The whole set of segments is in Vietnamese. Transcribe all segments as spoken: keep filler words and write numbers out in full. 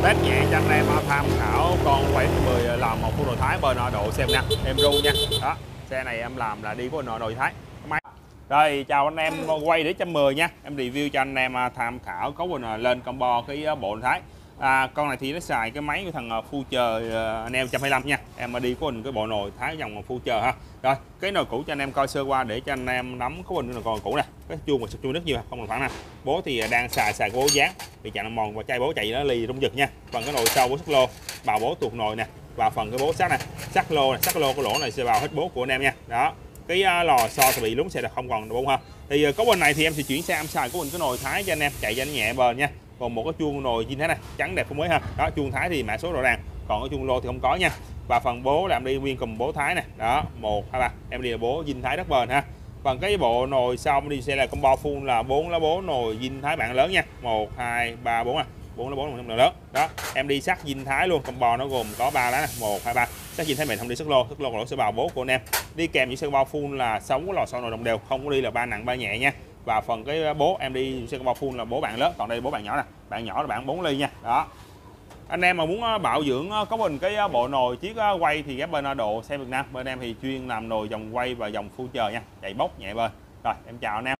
Test nhẹ cho anh em tham khảo con quay mười làm một full nội thái bên độ xem nha, em ru nha. Đó, xe này em làm là đi của nội thái máy. Rồi chào anh em quay để một trăm mười nha. Em review cho anh em tham khảo có mình lên combo cái bộ nội thái. À, con này thì nó xài cái máy của thằng Future anh em một trăm hai mươi lăm nha. Em đi của mình cái bộ nội thái dòng Future ha. Rồi, cái nồi cũ cho anh em coi sơ qua để cho anh em nắm có mình còn cũ nè. Cái chuông và sụp chuông rất nhiều không còn phẳng nè. Bố thì đang xài xài cái bố dán bị chạm mòn và chai bố chạy nó ly rung giật nha. Phần cái nồi sau bố sắt lô, bào bố tuột nồi nè và phần cái bố sắt nè, sắt lô nè, sắt lô cái lỗ này sẽ vào hết bố của anh em nha. Đó. Cái lò xo thì bị lún xe là không còn đúng ha. Thì có bên này thì em sẽ chuyển sang em xài của mình cái nồi thái cho anh em chạy cho nó nhẹ bền nha. Còn một cái chuông nồi zin thái này trắng đẹp không mới ha. Đó, chuông thái thì mã số rõ ràng, còn cái chuông lô thì không có nha. Và phần bố là em đi nguyên cùng bố thái nè. Đó, một hai ba, em đi là bố zin thái rất bền ha. Phần cái bộ nồi sau đi sẽ là combo full là bốn lá bố nồi zin thái bạn lớn nha. một hai ba bốn à. bốn lá bố nồi lớn. Đó, em đi sắt zin thái luôn, combo nó gồm có ba lá nè, một hai ba. Sắt zin thái mềm không đi sắt lô, sắt lô còn lỗ sẽ vào bố của anh em. Đi kèm những xe combo full là sáu cái lò xo nồi đồng đều, không có đi là ba nặng ba nhẹ nha. Và phần cái bố em đi xe combo full là bố bạn lớn, còn đây bố bạn nhỏ nè, bạn nhỏ là bạn bốn ly nha. Đó. Anh em mà muốn bảo dưỡng có mình cái bộ nồi chiếc quay thì ghép bên độ xe Việt Nam, bên em thì chuyên làm nồi dòng quay và dòng Future nha, chạy bốc nhẹ bền. Rồi em chào anh em.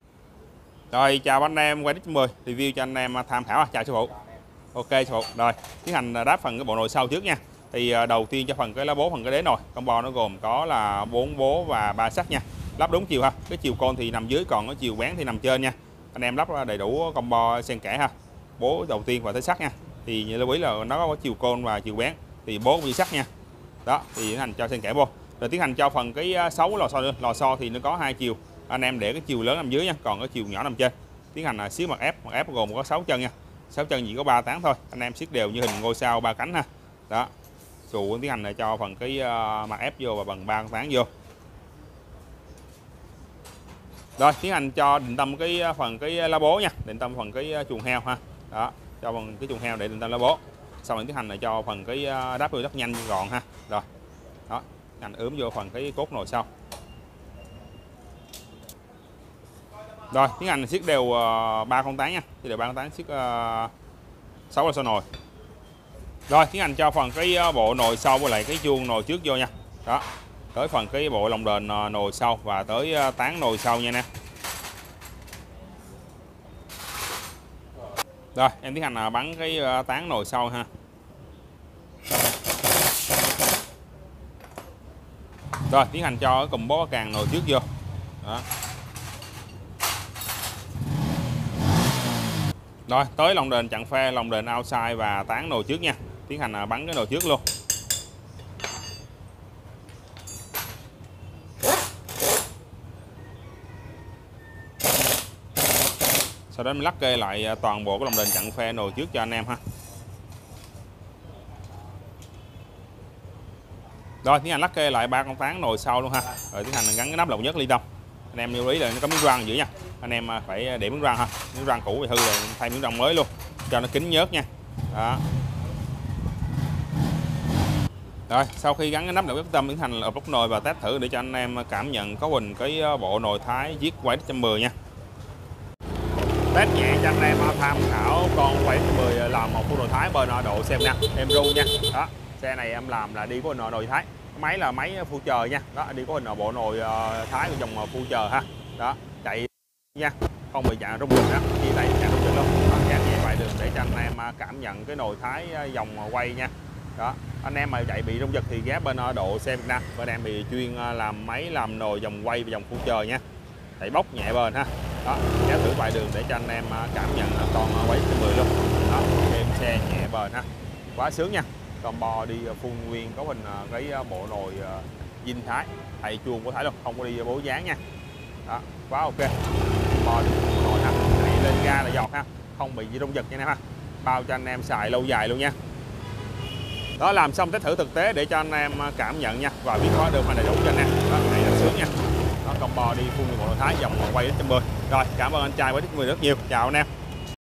Rồi chào anh em quay một mười review cho anh em tham khảo. Chào sư phụ. Ok sư phụ. Rồi tiến hành đáp phần cái bộ nồi sau trước nha. Thì đầu tiên cho phần cái lá bố, phần cái đế nồi combo nó gồm có là bốn bố và ba sắt nha. Lắp đúng chiều ha, cái chiều côn thì nằm dưới, còn cái chiều bén thì nằm trên nha. Anh em lắp đầy đủ combo xen kẽ ha. Bố đầu tiên và tới sắt nha, thì như lưu ý là nó có chiều côn và chiều bén, thì bố cũng sắt nha. Đó, thì tiến hành cho xen kẽ vô. Rồi tiến hành cho phần cái sáu lò xo nữa. Lò xo thì nó có hai chiều, anh em để cái chiều lớn nằm dưới nha, còn cái chiều nhỏ nằm trên. Tiến hành xíu mặt ép, mặt ép gồm có sáu chân nha. sáu chân chỉ có ba tán thôi, anh em siết đều như hình ngôi sao ba cánh ha. Đó, trụ tiến hành cho phần cái mặt ép vô và bằng ba tán vô. Rồi tiến hành cho định tâm cái phần cái lá bố nha, định tâm phần cái chuồng heo ha. Đó, cho phần cái chuồng heo để định tâm lá bố. Sau đó tiến hành là cho phần cái đáp rất nhanh gọn ha. Rồi. Đó, hành ướm vô phần cái cốt nồi sau. Rồi, tiến hành siết đều ba con tán nha. Thì đều ba con tán siết sáu là sau nồi. Rồi, tiến hành cho phần cái bộ nồi sau với lại cái chuông nồi trước vô nha. Đó. Tới phần cái bộ lồng đền nồi sau và tới tán nồi sau nha nè. Rồi em tiến hành bắn cái tán nồi sau ha. Rồi tiến hành cho cái cùm bó càng nồi trước vô. Đó. Rồi tới lồng đền chặn phe, lồng đền outside và tán nồi trước nha. Tiến hành bắn cái nồi trước luôn. Sau đó mình lắc kê lại toàn bộ cái lồng đền chặn phe nồi trước cho anh em ha. Rồi tiến hành lắc kê lại ba con tán nồi sau luôn ha. Rồi tiến hành gắn cái nắp lồng nhất ly tâm. Anh em lưu ý là nó có miếng răng giữa nha. Anh em phải để miếng răng ha. Miếng răng cũ thì hư rồi thay miếng răng mới luôn cho nó kín nhớt nha. Đó. Rồi sau khi gắn cái nắp lồng nhất tâm tiến hành ập lốc nồi và test thử để cho anh em cảm nhận có mình cái bộ nồi thái viết quay một trăm mười nha. Test nhẹ cho anh em tham khảo con quay một mười làm một full nội thái bên độ xem nha, em ru nha. Đó, xe này em làm là đi có hình nồi thái, máy là máy Future nha. Đó, đi có hình bộ nồi thái của dòng Future ha. Đó, chạy nha, không bị chạm rung giật đó, chỉ tay chạm rung giật luôn. Đó, dán nhẹ vài đường để cho anh em cảm nhận cái nồi thái dòng quay nha. Đó, anh em mà chạy bị rung giật thì ghé bên độ xe Việt Nam, bên em thì chuyên làm máy làm nồi dòng quay và dòng Future nha. Chạy bốc nhẹ bền ha. Đó, kéo thử vài đường để cho anh em cảm nhận con quay một trăm mười luôn. Đó, em xe nhẹ bền ha, quá sướng nha. Combo đi full nguyên có hình cái bộ nồi zin thái, thầy chuông của thái luôn, không có đi bố dán nha. Đó, quá ok. Combo đi bộ nồi ha, chạy lên ga là giọt ha, không bị rung giật nha anh em ha, bao cho anh em xài lâu dài luôn nha. Đó, làm xong test thử thực tế để cho anh em cảm nhận nha và biết hóa đơn mà đầy đủ cho anh em. Đó, này là sướng nha. Đó, combo đi full bộ nồi thái dòng quay một trăm mười. Rồi, cảm ơn anh trai với một trăm mười rất nhiều. Chào anh em.